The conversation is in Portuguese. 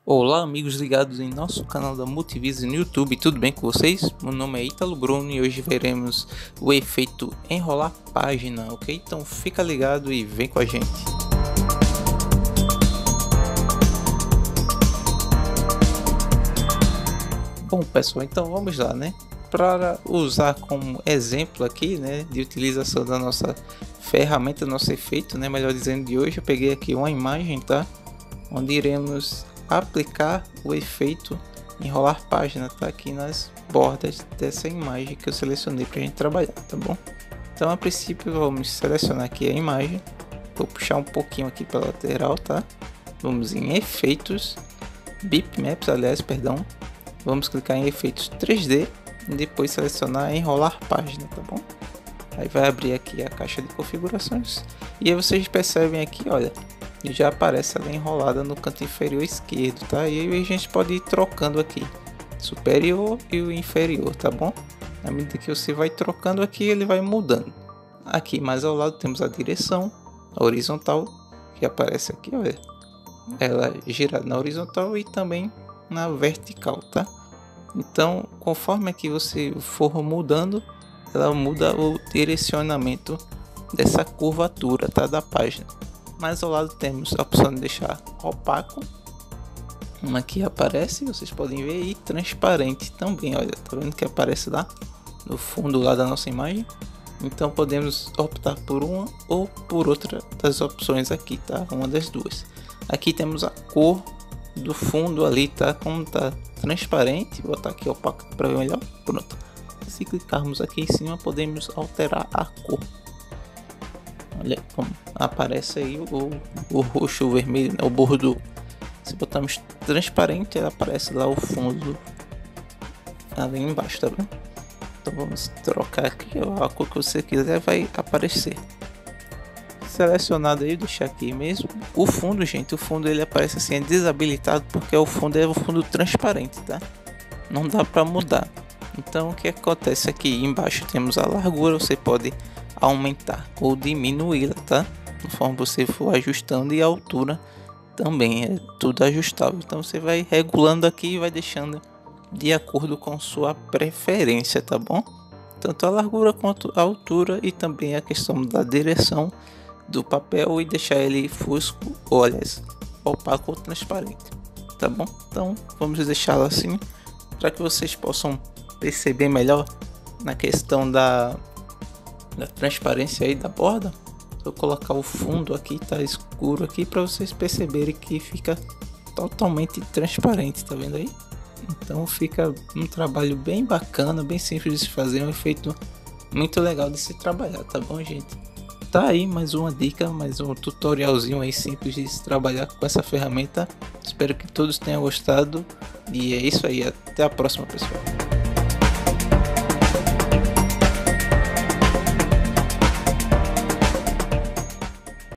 Olá amigos ligados em nosso canal da Multivise no YouTube, tudo bem com vocês? Meu nome é Ítalo Bruno e hoje veremos o efeito enrolar página, ok? Então fica ligado e vem com a gente. Bom pessoal, então vamos lá, né? Para usar como exemplo aqui, né, de utilização da nossa ferramenta, nosso efeito, né, melhor dizendo, de hoje eu peguei aqui uma imagem, tá? Onde iremos aplicar o efeito enrolar página, tá aqui nas bordas dessa imagem que eu selecionei para a gente trabalhar, tá bom? Então a princípio vamos selecionar aqui a imagem, vou puxar um pouquinho aqui para lateral, tá? Vamos em efeitos, bitmaps, aliás, perdão, vamos clicar em efeitos 3D e depois selecionar enrolar página, tá bom? Aí vai abrir aqui a caixa de configurações e aí vocês percebem aqui, olha, já aparece ela enrolada no canto inferior esquerdo, tá? E aí a gente pode ir trocando aqui superior e o inferior, tá bom? Na medida que você vai trocando aqui, ele vai mudando. Aqui mais ao lado temos a direção, a horizontal, que aparece aqui, olha, ela gira na horizontal e também na vertical, tá? Então, conforme aqui você for mudando, ela muda o direcionamento dessa curvatura, tá, da página. Mais ao lado temos a opção de deixar opaco, uma aqui aparece, vocês podem ver, e transparente também, olha, tá vendo que aparece lá no fundo lá da nossa imagem. Então podemos optar por uma ou por outra das opções aqui, tá, uma das duas. Aqui temos a cor do fundo ali, tá, como tá transparente, vou botar aqui opaco para ver melhor, pronto. Se clicarmos aqui em cima podemos alterar a cor. Olha como aparece aí o roxo, o vermelho, né, o bordo. Se botarmos transparente, aparece lá o fundo ali embaixo, tá vendo? Então vamos trocar aqui, a cor que você quiser vai aparecer. Selecionado aí, deixar aqui mesmo. O fundo, gente, o fundo ele aparece assim, é desabilitado porque o fundo é o fundo transparente, tá? Não dá para mudar. Então o que acontece aqui embaixo temos a largura, você pode aumentar ou diminuí-la, tá? Conforme você for ajustando, e a altura também é tudo ajustável. Então você vai regulando aqui e vai deixando de acordo com sua preferência, tá bom? Tanto a largura quanto a altura e também a questão da direção do papel e deixar ele fusco, ou aliás, opaco ou transparente, tá bom? Então vamos deixá-lo assim para que vocês possam perceber melhor na questão da transparência aí da borda. Vou colocar o fundo aqui, tá escuro aqui, para vocês perceberem que fica totalmente transparente, tá vendo aí? Então fica um trabalho bem bacana, bem simples de se fazer, um efeito muito legal de se trabalhar, tá bom, gente? Tá aí mais uma dica, mais um tutorialzinho aí simples de se trabalhar com essa ferramenta. Espero que todos tenham gostado e é isso aí, até a próxima, pessoal.